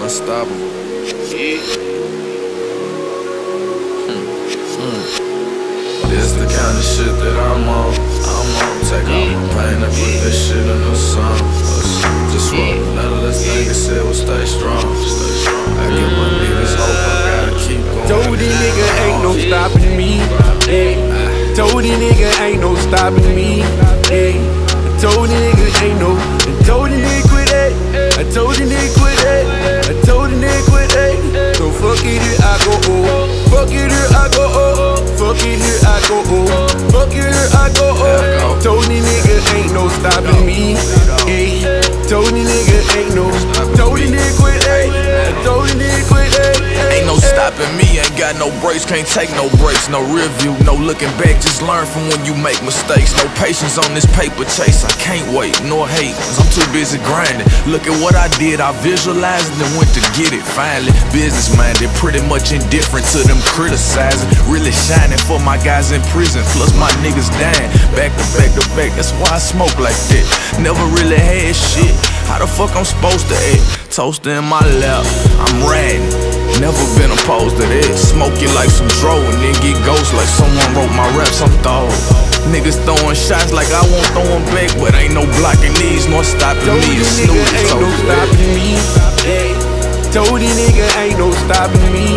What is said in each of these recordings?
Unstoppable. This the kind of shit that I'm on. Take all my pain and put this shit in a song. Just what none of this nigga said was stay strong. I give my niggas hope, I gotta keep going. Told these nigga ain't no stopping me. Told these nigga ain't no stopping me. Told these nigga ain't no. Told these nigga quit that. I told these nigga quit that. I told these nigga quit that. So fuck it here I go oh. Fuck it here I go oh. Fuck it here I go oh. Fuck it here I go oh. Told these nigga ain't no stopping me. Told these nigga ain't no. Told these nigga quit that. I told these nigga quit that. Ain't no stopping me, ain't got no brakes, can't take no breaks, no review, no looking back, just learn from when you make mistakes. No patience on this paper chase, I can't wait, nor hate, cause I'm too busy grinding. Look at what I did, I visualized and then went to get it finally. Business minded, pretty much indifferent to them criticizing. Really shining for my guys in prison, plus my niggas dying. Back to back to back, that's why I smoke like that. Never really had shit, how the fuck I'm supposed to act? Toaster in my lap, I'm riding. Never been opposed to that. Smoking like some dro, and then get ghost like someone wrote my raps, I'm thawed. Niggas throwing shots like I won't throw them back, but ain't no blocking these, nor stopping me. Snootie ain't no stopping me. Told these nigga ain't no stopping me.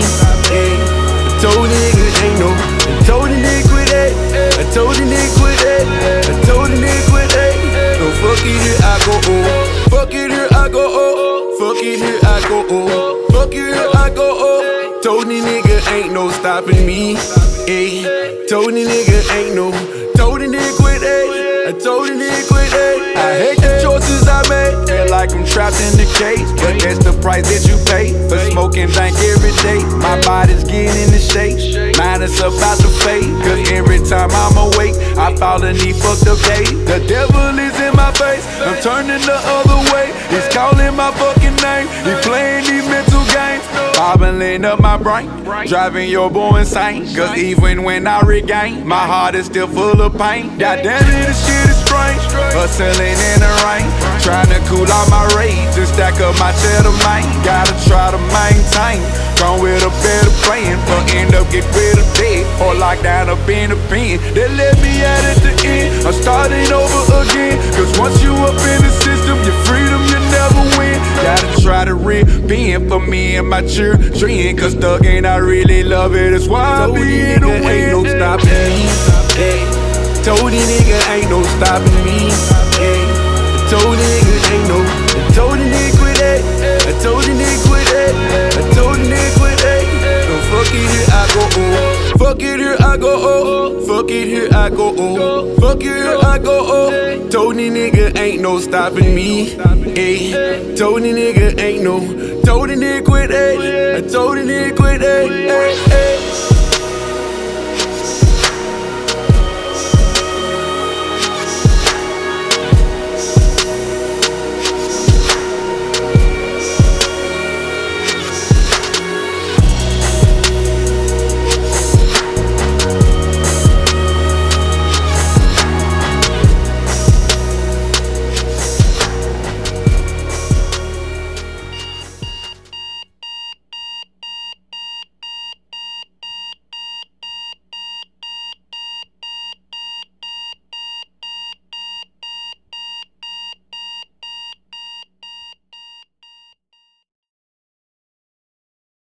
Told these nigga ain't no. Told these nigga quit that. I told these nigga quit that. I told these nigga quit that. So fuck it here I go oh. Fuck it here I go oh. Fuck it here I go oh. Fuck it here I go oh. Told these nigga ain't no stopping me. Told these nigga ain't no. Told these nigga quit that. I told these nigga quit that. I hate the choices I made. Feel like I'm trapped in the cage, but that's the price that you pay for smoking dank every day. My body's getting in the shape, mine is about to fade. Cause every time I'm awake, I fall in these fucked up days. The devil is in my face, I'm turning the other way. He's calling my fucking name, he's playing these mental games, bobbling up my brain, driving your boy insane. Cause even when I regain, my heart is still full of pain. God damn it, this shit is strange. Hustling in the rain, trying to cool out my rage and stack up my cheddar, man. Gotta try to maintain, come with a better plan, but end up get rid of dead or locked down up in the pen. They let me out at the end, I'm starting over again. Cause once you up in the system, your freedom you never win. Gotta try to repent for me and my children, cause thuggin' I really love it, that's why I be in the wind. Ain't no stopping me. Told these nigga ain't no stopping me. Told these nigga ain't no. Told these nigga quit that. I told these nigga quit that. I told these nigga quit that. So fuck it here I go oh. Fuck it here I go oh. Fuck it here I go oh. Fuck it here I go oh. Told these nigga ain't no stopping me. Told these nigga ain't no. Told these nigga quit that. I told these nigga quit that.